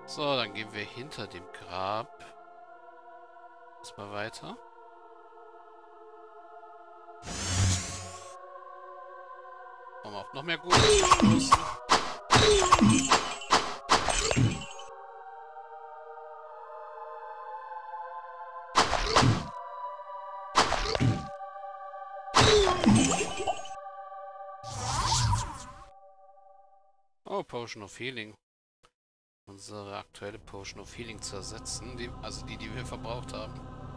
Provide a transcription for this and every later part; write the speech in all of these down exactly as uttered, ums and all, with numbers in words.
So, dann gehen wir hinter dem Grab. Erstmal weiter. Kommen auch noch mehr gute Chancen. Oh, Potion of Healing. Unsere aktuelle Potion of Healing zu ersetzen. Die, also die, die wir verbraucht haben.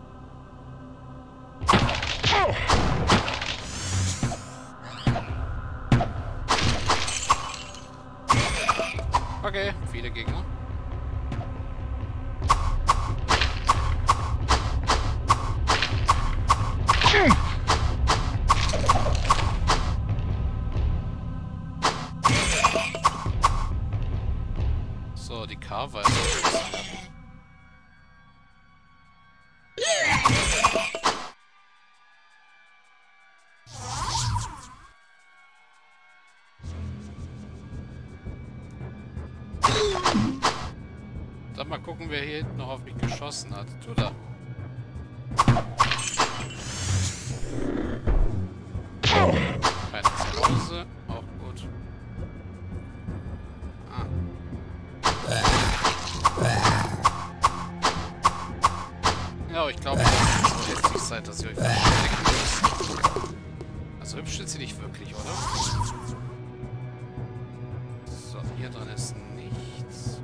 Okay, viele Gegner. So, die Carver ist Dann mal gucken, wer hier hinten noch auf mich geschossen hat. Tut er. Keine Zuhause. Auch gut. Ah. Ja, ich glaube, das ist jetzt die Zeit, dass ihr euch verstecken müsst. Also hübsch ist sie nicht wirklich, oder? So, hier drin ist nichts.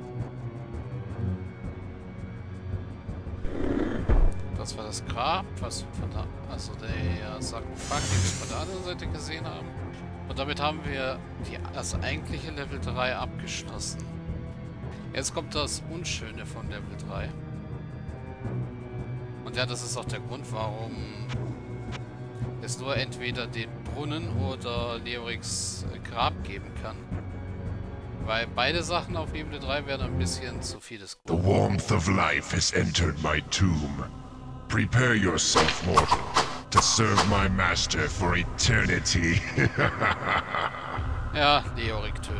Das war das Grab, was von da, also der Sarkophag, den wir von der anderen Seite gesehen haben. Und damit haben wir die, das eigentliche Level drei abgeschlossen. Jetzt kommt das Unschöne von Level drei. Und ja, das ist auch der Grund, warum es nur entweder den Brunnen oder Leoriks Grab geben kann. Weil beide Sachen auf Ebene drei werden ein bisschen zu vieles. The warmth of life has entered my tomb. Prepare yourself, mortal, to serve my master for eternity. Ja, Leorik töten.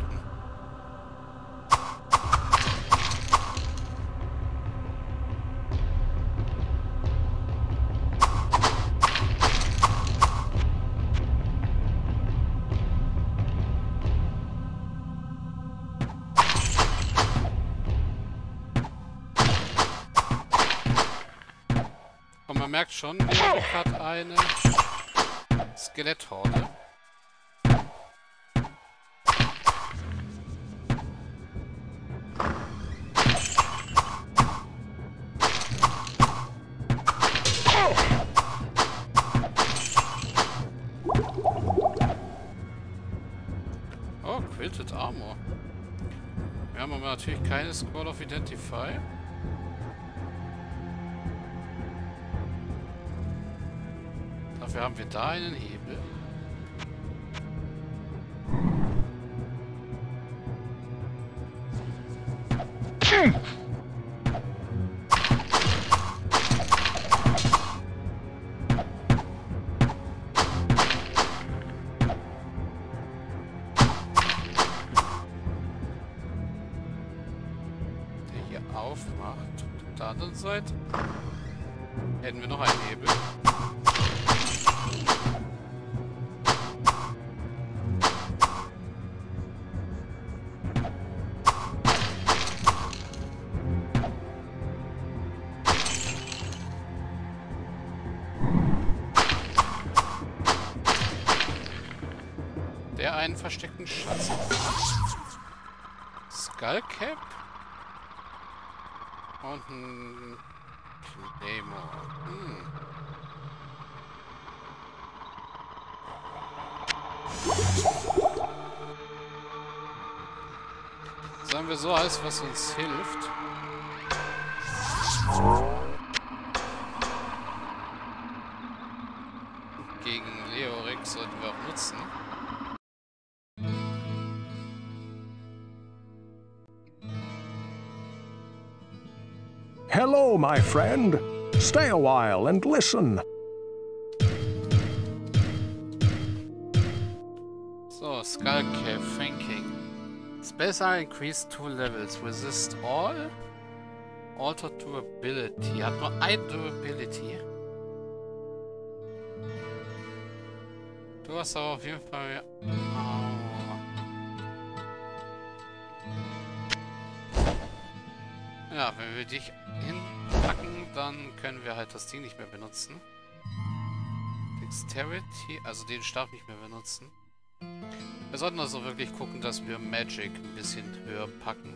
Und man merkt schon, Leorik hat eine Skeletthorde. Oh, Quilted Armor. Wir haben aber natürlich keine Scroll of Identify. Dafür haben wir da einen Hebel. Der hier aufmacht. Und auf der anderen Seite hätten wir noch einen Hebel. Der einen versteckten Schatz. Skullcap. Und ein Claymore. Hm. Sagen wir so, alles was uns hilft. Gegen Leorik sollten wir auch nutzen. Hello, my friend. Stay a while and listen. So, Skullcap, Thinking. Spellsar increased two levels. Resist all. Alter Durability. Hat nur ein Durability. Du hast aber auf jeden Fall... Oh. Ja, wenn wir dich hinpacken, dann können wir halt das Ding nicht mehr benutzen. Dexterity, also den Stab nicht mehr benutzen. Wir sollten also wirklich gucken, dass wir Magic ein bisschen höher packen.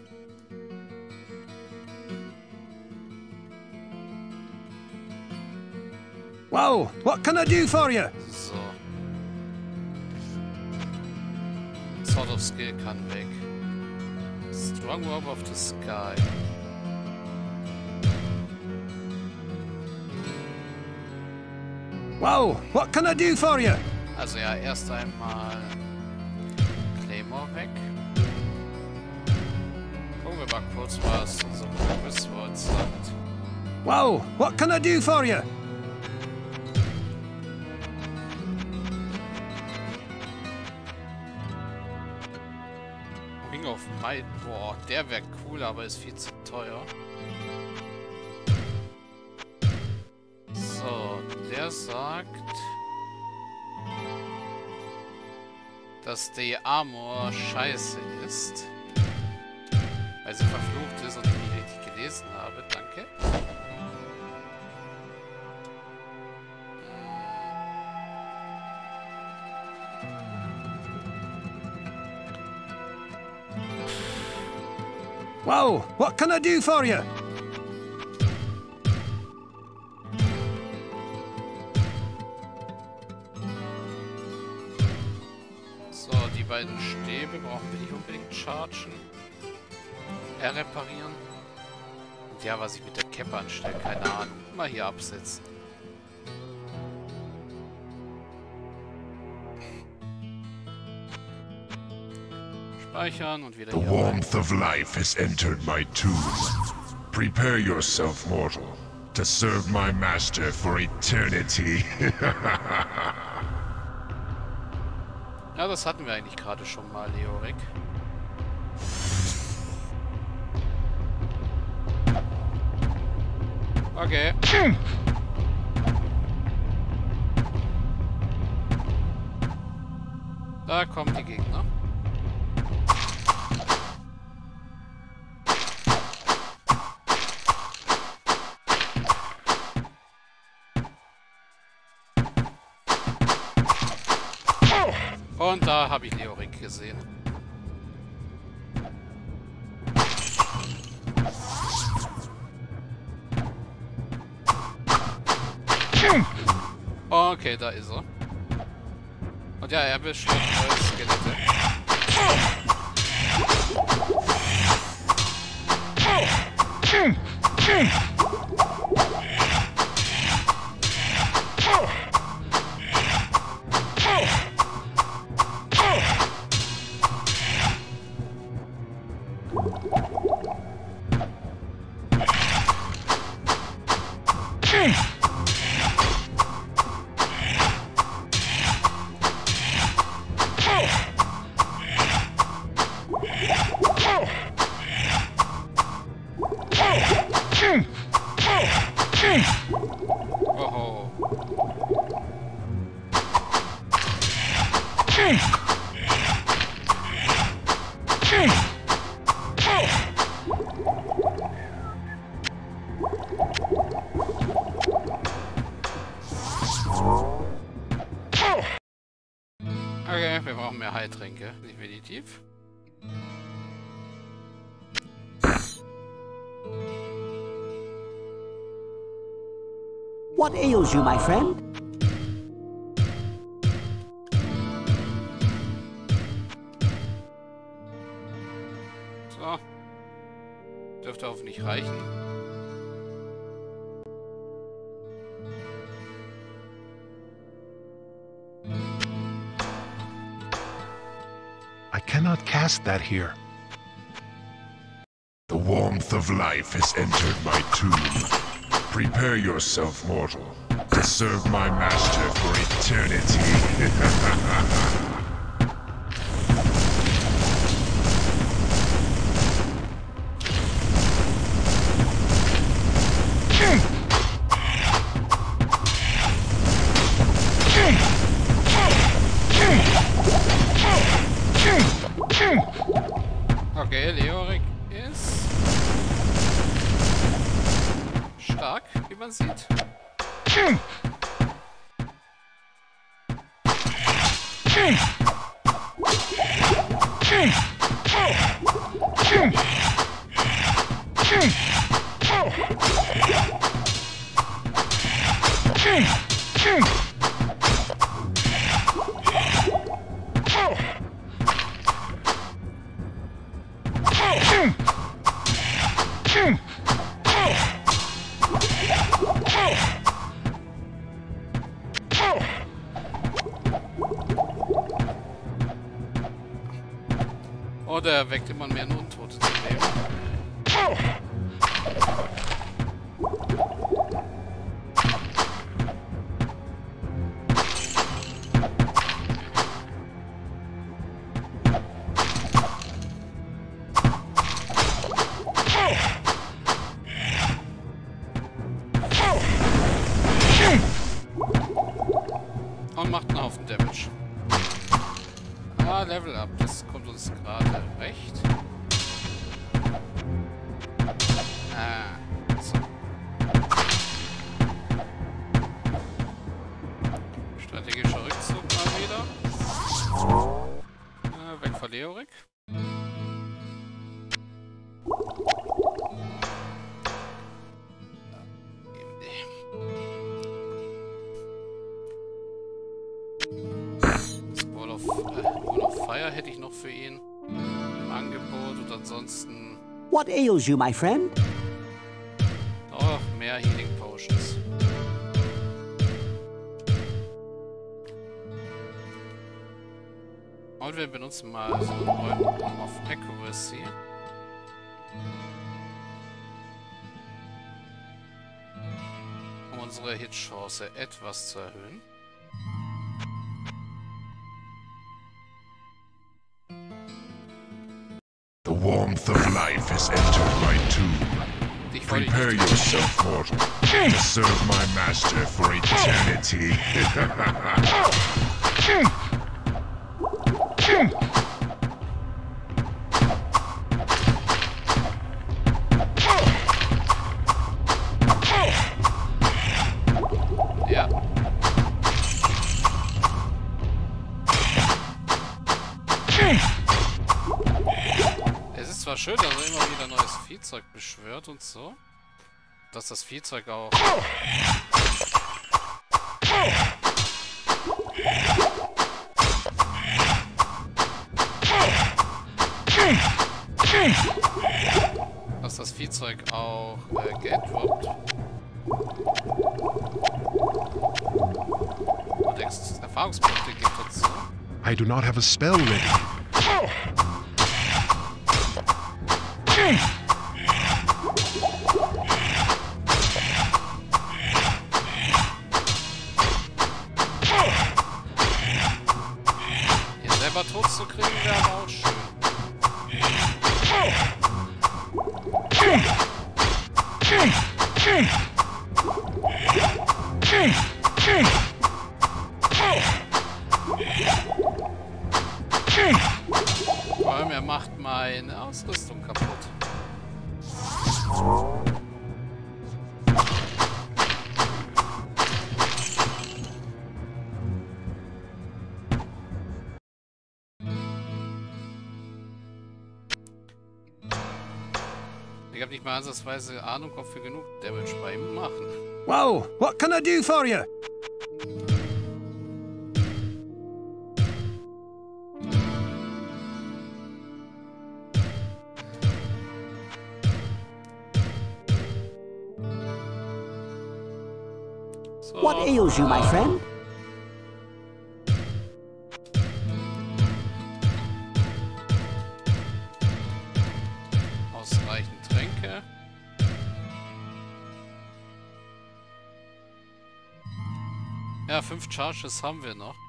Well, what can I do for you? So. Sword of Skill kann weg. Strong Robe of the Sky. Well, what can I do for you? Also ja, erst einmal Claymore weg. Gucken wir mal kurz, was unser Word sagt. Well, what can I do for you? Ring of Might, boah, der wäre cool, aber ist viel zu teuer. So, der sagt, dass die Armor scheiße ist, weil sie verflucht ist und ich nicht richtig gelesen habe. Danke. Well, what can I do for you? So, die beiden Stäbe brauchen wir nicht unbedingt chargen. Er reparieren. Und ja, was ich mit der Cappe anstelle, keine Ahnung. Mal hier absetzen. Speichern und wieder The hier warmth of life has entered my tomb. Prepare yourself, mortal, to serve my master for eternity. Ja, das hatten wir eigentlich gerade schon mal, Leoric. Okay. Da kommen die Gegner. Und da habe ich Leoric gesehen. Okay, da ist er. Und ja, er beschwört neue Skelette. Oho. Okay, wir brauchen mehr Heiltränke, definitiv. What ails you, my friend? So. Dürfte hoffentlich reichen. I cannot cast that here. The warmth of life has entered my tomb. Prepare yourself, mortal, to serve my master for eternity. Okay, Leoric ist stark, wie man sieht. Oder er weckt immer mehr Untote zum Leben. Und macht einen Haufen Damage. Ah, Level Up, das kommt uns gerade recht. Ah, so. Strategischer Rückzug mal wieder. Äh, weg von Leoric. Fire hätte ich noch für ihn im Angebot und ansonsten... What ails you, my friend? Oh, mehr Healing Potions. Und wir benutzen mal so einen neuen auf Accuracy. Um unsere Hitchance etwas zu erhöhen. The warmth of life has entered my tomb. Prepare yourself, mortal, to serve my master for eternity. Ja. Es ist zwar schön, dass er immer wieder neues Viehzeug beschwört und so, dass das Viehzeug auch dass das Viehzeug auch äh, Geld droppt und Ex Erfahrungspunkte gibt dazu. I do not have a spell ready. Ihn selber tot zu kriegen wäre aber auch schön. Vor allem, er macht meine Ausrüstung kaputt. Ich habe nicht mal ansatzweise Ahnung, ob wir genug Damage bei ihm machen. Well, what can I do for you? So. What ails you, my friend? Ausreichend Tränke. Ja, fünf Charges haben wir noch.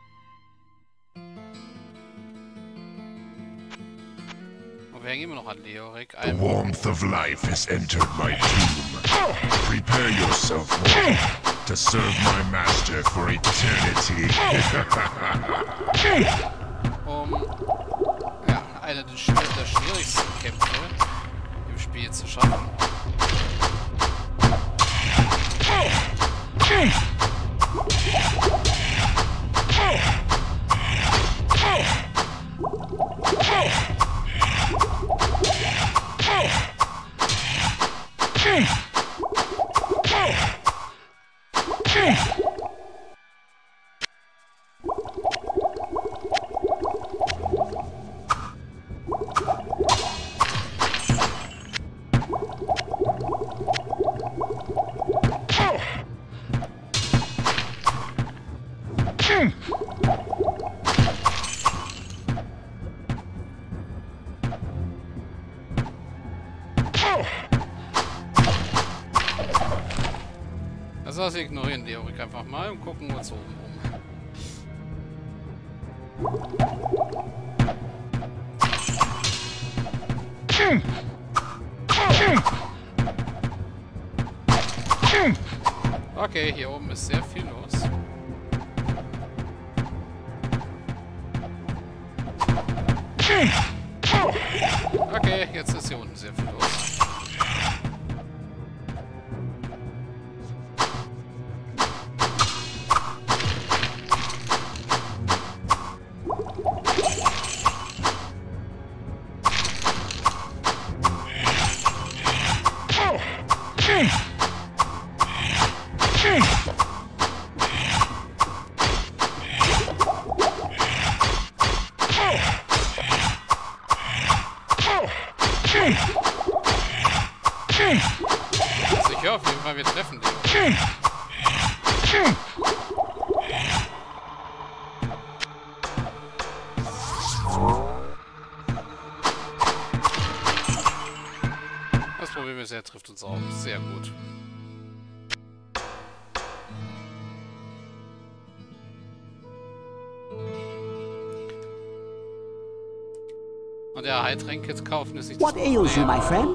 Und wir hängen immer noch an Leoric. The warmth of life has entered my tomb. Prepare yourself, mortal, to serve my master for eternity. Um ja, einer der schwierigsten Kämpfe im Spiel zu schaffen. Also das ignorieren die Erik einfach mal und gucken uns oben um. Okay, hier oben ist sehr viel los. Okay, jetzt ist hier unten sehr viel los. Sicher, auf jeden Fall, wir treffen den. Das Problem ist, er trifft uns auch sehr gut. Und der Heiltränke kaufen ist nicht das What ails you, my friend?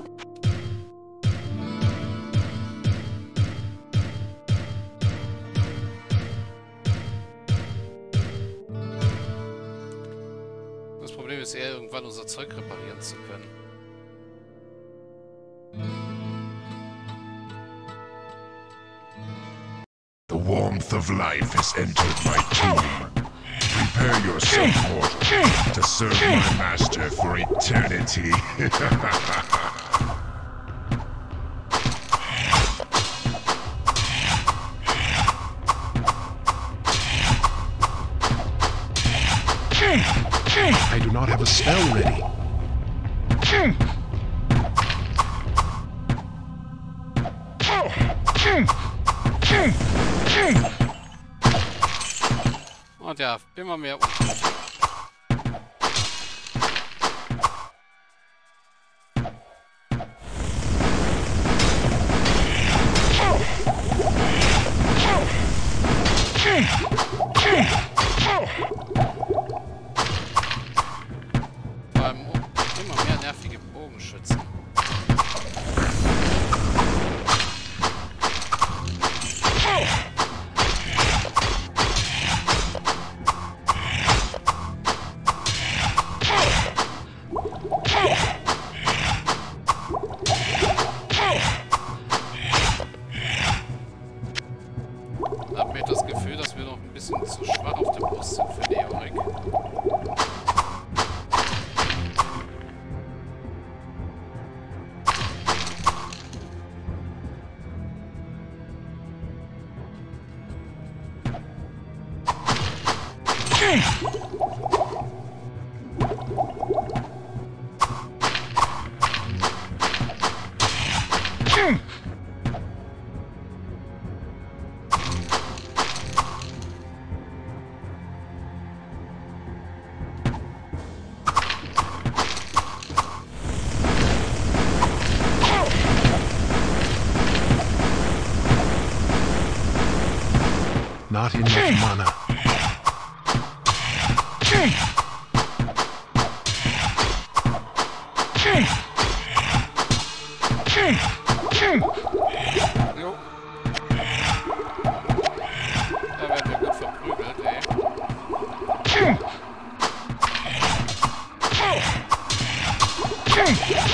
Das Problem ist eher, irgendwann unser Zeug reparieren zu können. The warmth of life has entered my tomb. Prepare yourself, mortal, to serve my master for eternity. I do not have a spell ready. Und ja, immer mehr unten. Vor allem immer mehr nervige Bogenschützen. Da habe ich das Gefühl, dass wir noch ein bisschen zu schwach auf der Brust sind für die Erik. Not enough mana. Jo. Da werden wir gut verprügelt, ey. Hey!